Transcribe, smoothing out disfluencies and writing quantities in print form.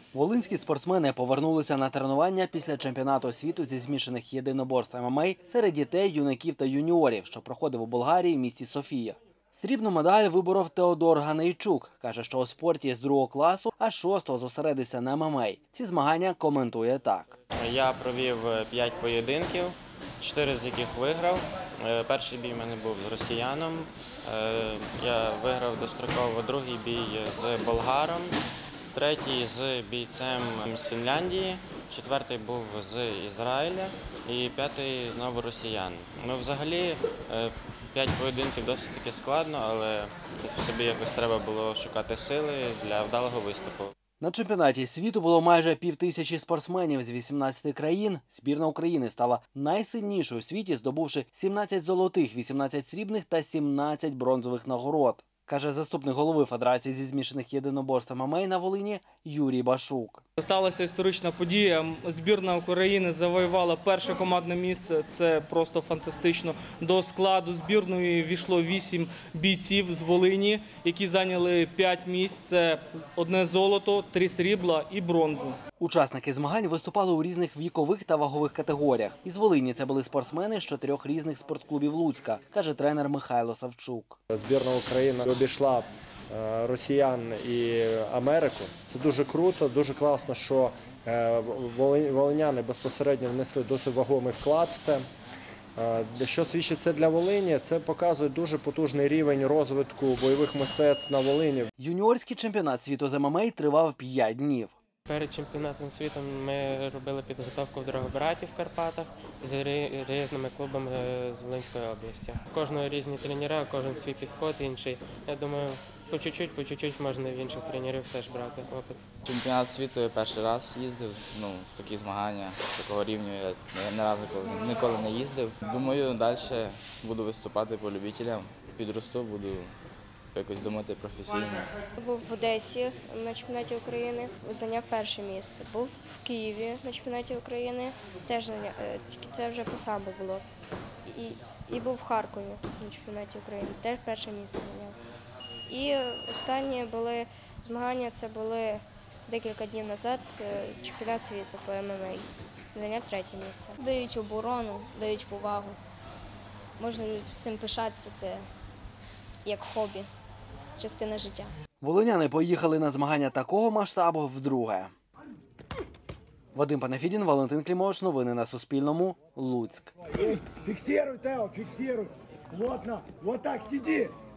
Волинські спортсмени повернулися на тренування після чемпіонату світу зі змішаних єдиноборств ММА серед дітей, юнаків та юніорів, що проходив у Болгарії в місті Софія. Срібну медаль виборов Теодор Ганейчук. Каже, що у спорті з 2 класу, а 6-го зосередився на ММА. Ці змагання коментує так. Я провів 5 поєдинків, 4 з яких виграв. Перший бій в мене був з росіяном. Я виграв достроково другий бій з болгаром, третій з бійцем з Фінляндії, четвертий був з Ізраїля і п'ятий знову росіян. Взагалі 5 поєдинків досить таки складно, але собі якось треба було шукати сили для вдалого виступу. На чемпіонаті світу було майже 5000 спортсменів з 18 країн. Збірна України стала найсильнішою у світі, здобувши 17 золотих, 18 срібних та 17 бронзових нагород, каже заступник голови Федерації зі змішаних єдиноборств ММА на Волині Юрій Башук. Сталася історична подія. Збірна України завоювала перше командне місце. Це просто фантастично. До складу збірної війшло 8 бійців з Волині, які зайняли 5 місць. Це 1 золото, 3 срібла і бронзу. Учасники змагань виступали у різних вікових та вагових категоріях. Із Волині це були спортсмени з 4 різних спортклубів Луцька, каже тренер Михайло Савчук. Збірна України обійшла росіян і Америку. Це дуже круто, дуже класно, що волиняни безпосередньо внесли досить вагомий вклад в це. Що свідчить це для Волині, це показує дуже потужний рівень розвитку бойових мистецтв на Волині. Юніорський чемпіонат світу з ММА тривав 5 днів. Перед чемпіонатом світу ми робили підготовку в Дрогобраті в Карпатах з різними клубами з Волинської області. У кожного різні тренери, кожен свій підход інший. Я думаю, по чуть-чуть можна в інших тренерів теж брати опит. Чемпіонат світу я перший раз їздив, в такі змагання, такого рівня я ні разу ніколи не їздив. Думаю, далі буду виступати по любителям, підросту, буду якось думати професійно. Був в Одесі на чемпіонаті України, зайняв перше місце. Був в Києві на чемпіонаті України, теж зайняв, тільки це вже по самбо було. І був в Харкові на чемпіонаті України, теж перше місце зайняв. І останні були змагання, це були декілька днів назад, чемпіонат світу по ММА. Зайняв 3-е місце. Дають оборону, дають повагу. Можна цим пишатися, це як хобі, частина життя. Волиняни поїхали на змагання такого масштабу вдруге. Вадим Панафідін, Валентин Клімович. Новини на Суспільному. Луцьк. Фіксируй, Тео, фіксируй. Плотно. Вот так, сиди.